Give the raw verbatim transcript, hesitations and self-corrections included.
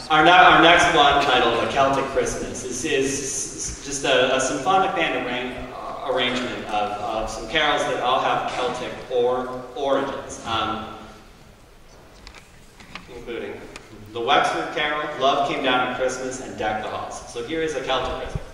our, ne our next one, titled A Celtic Christmas, is, is just a, a symphonic band arrange arrangement of, of some carols that all have Celtic or origins, um, including the Wexford Carol, Love Came Down at Christmas, and Deck the Halls. So here is A Celtic Christmas.